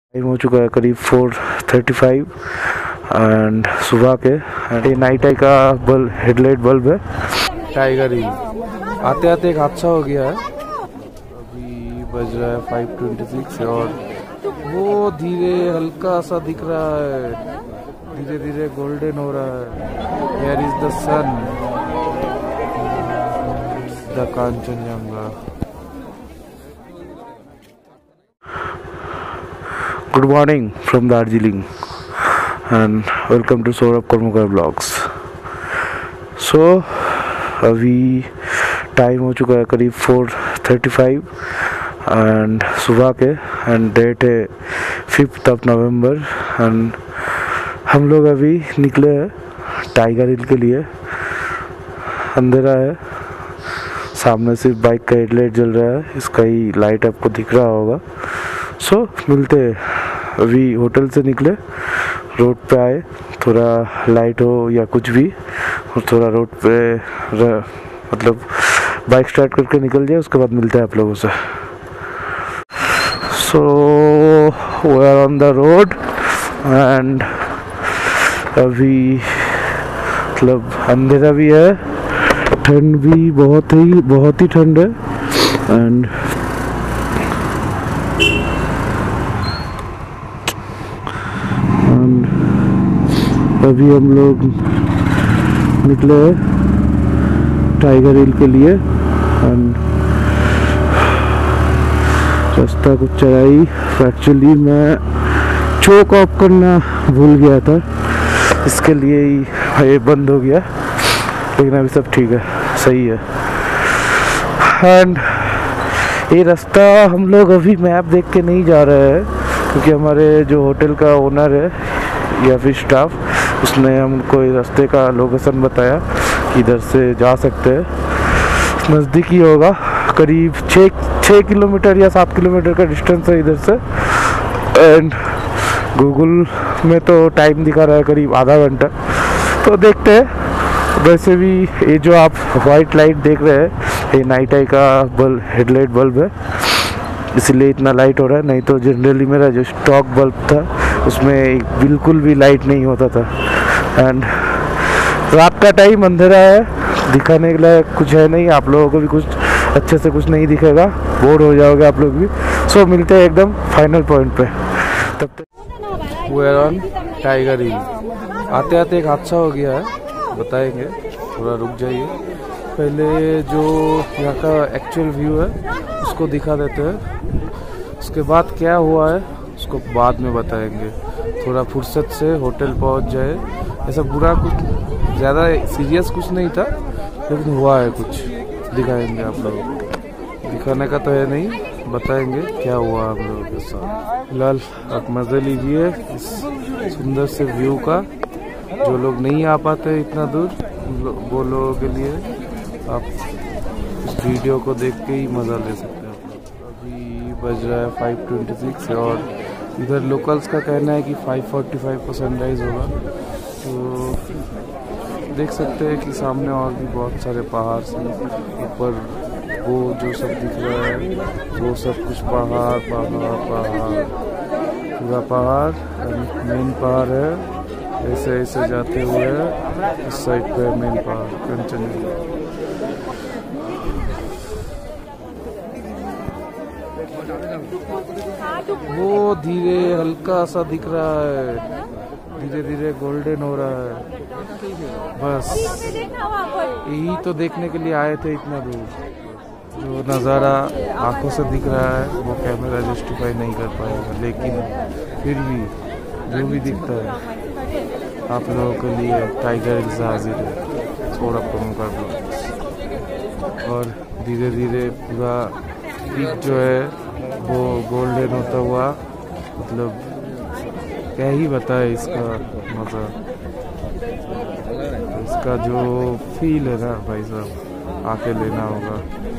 Time हो चुका है करीब 4:35 एंड सुबह के ये नाइट आई का बल्ब हेडलाइट बल्ब है। टाइगर हिल आते आते एक हादसा हो गया है। अभी बज रहा है 5:26 और वो धीरे हल्का सा दिख रहा है, धीरे धीरे गोल्डन हो रहा है। Here is the sun, the Kanchenjunga. Good morning from Darjeeling and welcome to Saurabh Kormukar Vlogs. So अभी टाइम हो चुका है करीब 4:35 एंड सुबह के एंड डेट है 5th नवंबर एंड हम लोग अभी निकले हैं टाइगर हिल के लिए। अंधेरा है, सामने सिर्फ बाइक का हेडलाइट जल रहा है, इसका ही लाइट आपको दिख रहा होगा। सो मिलते हैं। अभी होटल से निकले, रोड पे आए, थोड़ा लाइट हो या कुछ भी, और थोड़ा रोड पे मतलब बाइक स्टार्ट करके निकल जाए, उसके बाद मिलते हैं आप लोगों से। So we are on the road and अभी मतलब अंधेरा भी है, ठंड भी बहुत ही ठंड है एंड अभी हम लोग निकले टाइगर हिल के लिए एंड रास्ता कुछ चढ़ाई। एक्चुअली मैं चोक ऑफ करना भूल गया था, इसके लिए ही ये बंद हो गया, लेकिन अभी सब ठीक है, सही है। एंड ये रास्ता हम लोग अभी मैप देख के नहीं जा रहे हैं, क्योंकि हमारे जो होटल का ओनर है या फिर स्टाफ, उसने हमको इस रास्ते का लोकेशन बताया कि इधर से जा सकते हैं। नज़दीक ही होगा, करीब 6 किलोमीटर या 7 किलोमीटर का डिस्टेंस है इधर से। एंड गूगल में तो टाइम दिखा रहा है करीब आधा घंटा, तो देखते हैं। वैसे भी ये जो आप वाइट लाइट देख रहे हैं, ये नाइट आई का बल्ब हेडलाइट बल्ब है, इसलिए इतना लाइट हो रहा है। नहीं तो जनरली मेरा जो स्टॉक बल्ब था उसमें बिल्कुल भी लाइट नहीं होता था। एंड रात का टाइम अंधेरा है, दिखाने के लिए कुछ है नहीं, आप लोगों को भी कुछ अच्छे से कुछ नहीं दिखेगा, बोर हो जाओगे आप लोग भी। सो मिलते हैं एकदम फाइनल पॉइंट पे। तब तक we are on Tiger Hill. आते आते एक हादसा हो गया है, बताएंगे, थोड़ा रुक जाइए। पहले जो यहाँ का एक्चुअल व्यू है उसको दिखा देते हैं, उसके बाद क्या हुआ है उसको बाद में बताएंगे। थोड़ा फुर्सत से होटल पहुंच जाए, ऐसा बुरा कुछ ज़्यादा सीरियस कुछ नहीं था, लेकिन हुआ है कुछ, दिखाएंगे आप लोगों को। दिखाने का तो है नहीं, बताएंगे क्या हुआ हम लोगों के साथ। फिलहाल आप मज़े लीजिए इस सुंदर से व्यू का। जो लोग नहीं आ पाते इतना दूर, वो लोगों के लिए आप इस वीडियो को देख के ही मज़ा ले सकते हैं। अभी बज रहा है 5:26 और इधर लोकल्स का कहना है कि 5:45 को सनराइज़ होगा। तो देख सकते हैं कि सामने और भी बहुत सारे पहाड़ से ऊपर वो जो सब दिख रहा है वो सब कुछ पहाड़ पूरा पहाड़ मेन पहाड़ है। ऐसे ऐसे जाते हुए इस साइड पे मेन पहाड़ कंचनजंगा। वो धीरे हल्का सा दिख रहा है, धीरे धीरे गोल्डन हो रहा है। बस यही तो देखने के लिए आए थे इतना दूर। जो नज़ारा आंखों से दिख रहा है वो कैमरा जस्टिफाई नहीं कर पाएगा, लेकिन फिर भी जो भी दिखता है आप लोगों के लिए टाइगर हिल से हाजिर है सौरभ कोरमुकर ब्लॉग्स। और धीरे धीरे पूरा पीक जो है वो गोल्डन होता हुआ, मतलब क्या ही बताए इसका मज़ा, इसका जो फील है ना भाई साहब, आके लेना होगा।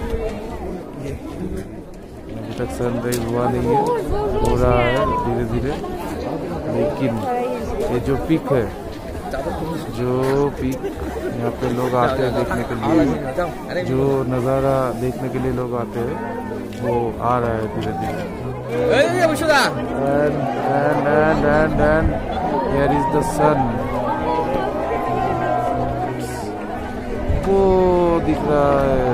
अभी तक सनराइज हुआ नहीं है, हो रहा है धीरे धीरे, लेकिन ये जो पीक है, जो पीक यहाँ पे लोग आते हैं देखने के लिए, जो नज़ारा देखने के लिए लोग आते हैं, वो आ रहा है धीरे धीरे। and here is the sun. वो दिख रहा है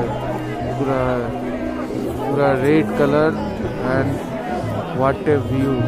पूरा red colour and what a view.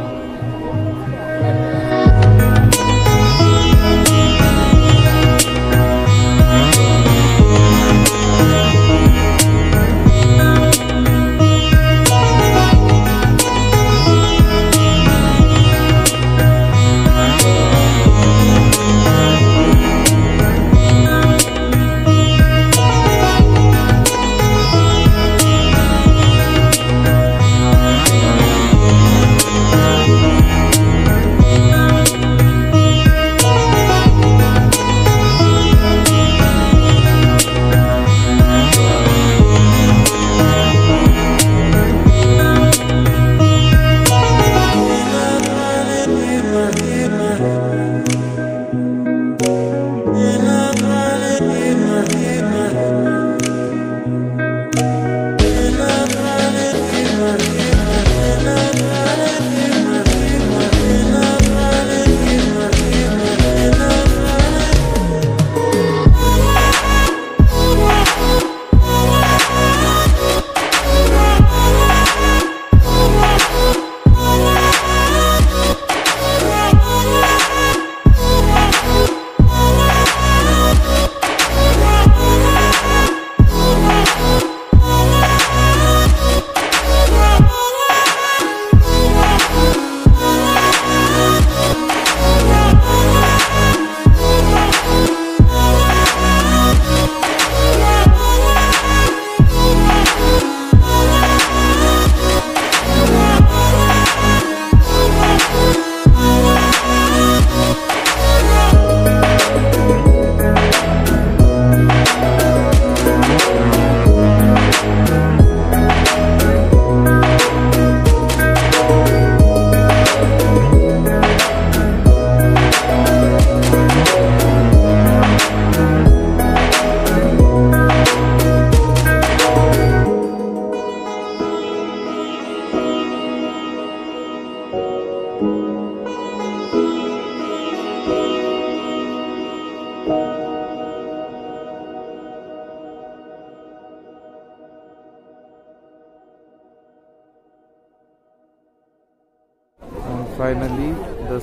Finally the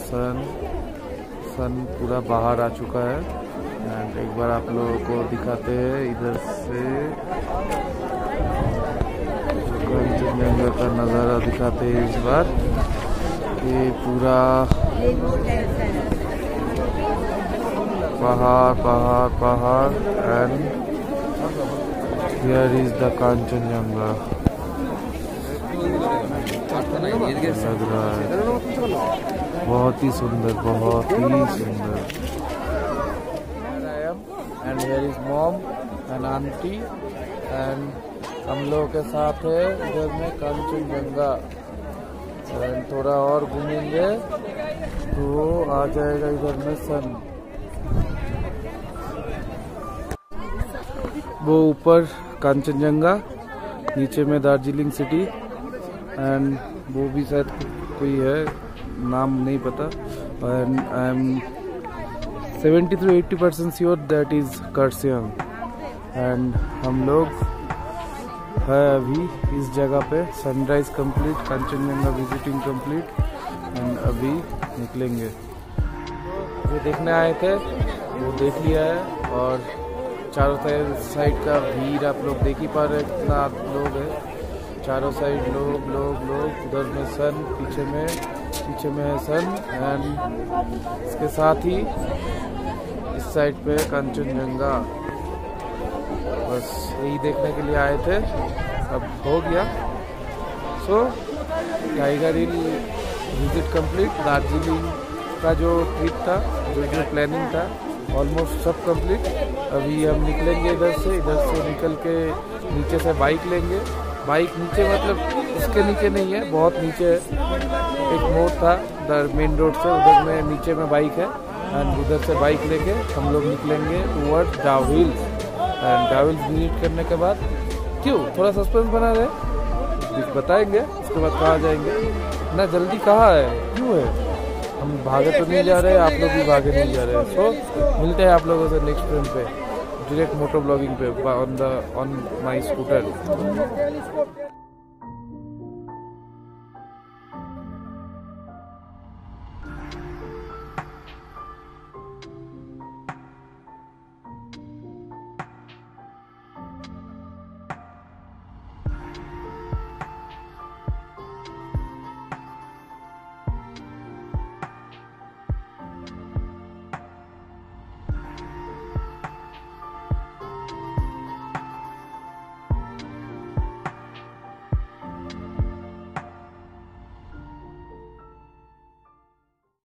sun पूरा बाहर आ चुका है एंड एक बार आप लोगों को दिखाते हैं इधर से कंचनजंगा का नज़ारा दिखाते हैं इस बार. ये पूरा पहाड़ and here is the Kanchenjunga. लग रहा है बहुत ही सुंदर. And here is mom and aunty and हम लोग के साथ है इधर में कंचनजंगा. एंड थोड़ा और घूमेंगे तो आ जाएगा इधर में सन. वो ऊपर कंचनजंगा, नीचे में दार्जिलिंग सिटी एंड वो भी शायद कोई है, नाम नहीं पता. And I am 70-80% sure that is Kurseong. And हम लोग है अभी इस जगह पे. Sunrise complete, Kanchenjunga visiting complete and अभी निकलेंगे. जो देखने आए थे वो देख लिया है और चारों साइड का भीड़ आप लोग देख ही पा रहे हैं कितना लोग है. चारों साइड लोग. उधर में सन, पीछे में है सन एंड इसके साथ ही इस साइड पे कंचनजंगा. बस यही देखने के लिए आए थे, अब हो गया. So tiger hill visit complete. Darjeeling का जो ट्रिप था, जो प्लानिंग था, ऑलमोस्ट सब कंप्लीट. अभी हम निकलेंगे इधर से निकल के नीचे से बाइक लेंगे. बाइक नीचे मतलब उसके नीचे नहीं है, बहुत नीचे है. एक मोड़ था मेन रोड से, उधर में नीचे में बाइक है एंड उधर से बाइक लेके हम लोग निकलेंगे toward Dow hills. And Dow hills visit करने के बाद क्यों थोड़ा सस्पेंस बना रहे, बताएंगे उसके बाद कहाँ जाएंगे. इतना जल्दी कहाँ है, क्यों है, हम भागे तो नहीं जा रहे, आप लोग भी भागे नहीं जा रहे। सो मिलते हैं आप लोगों से नेक्स्ट ट्रिप पे, डायरेक्ट मोटो ब्लॉगिंग पे ऑन माई स्कूटर।